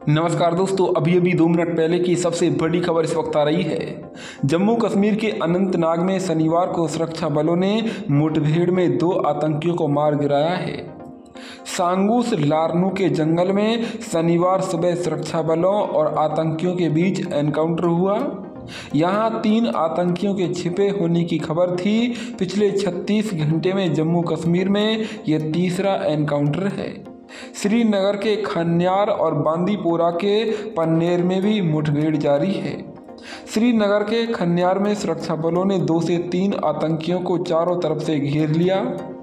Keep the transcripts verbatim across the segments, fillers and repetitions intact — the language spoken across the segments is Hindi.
नमस्कार दोस्तों, अभी अभी दो मिनट पहले की सबसे बड़ी खबर इस वक्त आ रही है। जम्मू कश्मीर के अनंतनाग में शनिवार को सुरक्षा बलों ने मुठभेड़ में दो आतंकियों को मार गिराया है। सांगूस लारनू के जंगल में शनिवार सुबह सुरक्षा बलों और आतंकियों के बीच एनकाउंटर हुआ। यहां तीन आतंकियों के छिपे होने की खबर थी। पिछले छत्तीस घंटे में जम्मू कश्मीर में यह तीसरा एनकाउंटर है। श्रीनगर के खन्यार और बांदीपोरा के पन्नेर में भी मुठभेड़ जारी है। श्रीनगर के खन्यार में सुरक्षा बलों ने दो से तीन आतंकियों को चारों तरफ से घेर लिया।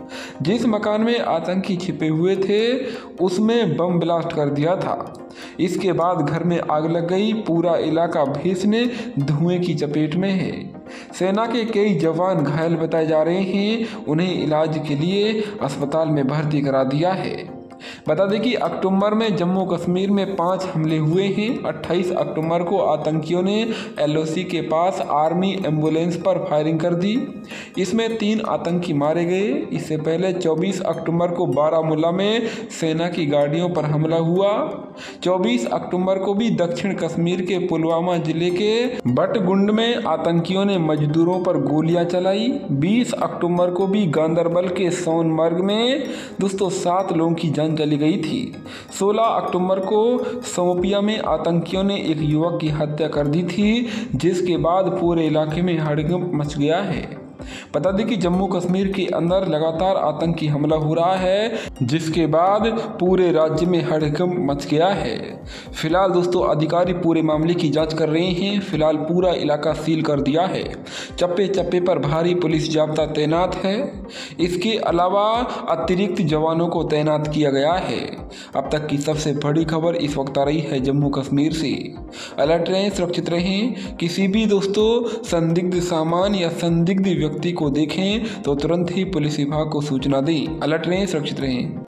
जिस मकान में आतंकी छिपे हुए थे उसमें बम ब्लास्ट कर दिया था। इसके बाद घर में आग लग गई। पूरा इलाका भीषण धुएं की चपेट में है। सेना के कई जवान घायल बताए जा रहे हैं। उन्हें इलाज के लिए अस्पताल में भर्ती करा दिया है। बता दें कि अक्टूबर में जम्मू कश्मीर में पांच हमले हुए हैं। अट्ठाईस अक्टूबर को आतंकियों ने एलओसी के पास आर्मी एम्बुलेंस पर फायरिंग कर दी। इसमें तीन आतंकी मारे गए। इससे पहले चौबीस अक्टूबर को बारामूला में सेना की गाड़ियों पर हमला हुआ। चौबीस अक्टूबर को भी दक्षिण कश्मीर के पुलवामा जिले के बटगुंड में आतंकियों ने मजदूरों पर गोलियां चलाई। बीस अक्टूबर को भी गांदरबल के सोनमर्ग में दोस्तों सात लोगों की जान चली गई थी। सोलह अक्टूबर को सोपिया में आतंकियों ने एक युवक की हत्या कर दी थी, जिसके बाद पूरे इलाके में हड़कंप मच गया है। बता दें कि जम्मू कश्मीर के अंदर लगातार आतंकी हमला हो रहा है, जिसके बाद पूरे राज्य में हड़कंप मच गया है। फिलहाल दोस्तों अधिकारी पूरे मामले की जांच कर रहे हैं। फिलहाल पूरा इलाका सील कर दिया है। चप्पे चप्पे पर भारी पुलिस जाब्ता तैनात है। इसके अलावा अतिरिक्त जवानों को तैनात किया गया है। अब तक की सबसे बड़ी खबर इस वक्त आ रही है जम्मू कश्मीर से। अलर्ट रहें, सुरक्षित रहें। किसी भी दोस्तों संदिग्ध सामान या संदिग्ध व्यक्ति को देखें तो तुरंत ही पुलिस विभाग को सूचना दें। अलर्ट रहें, सुरक्षित रहें।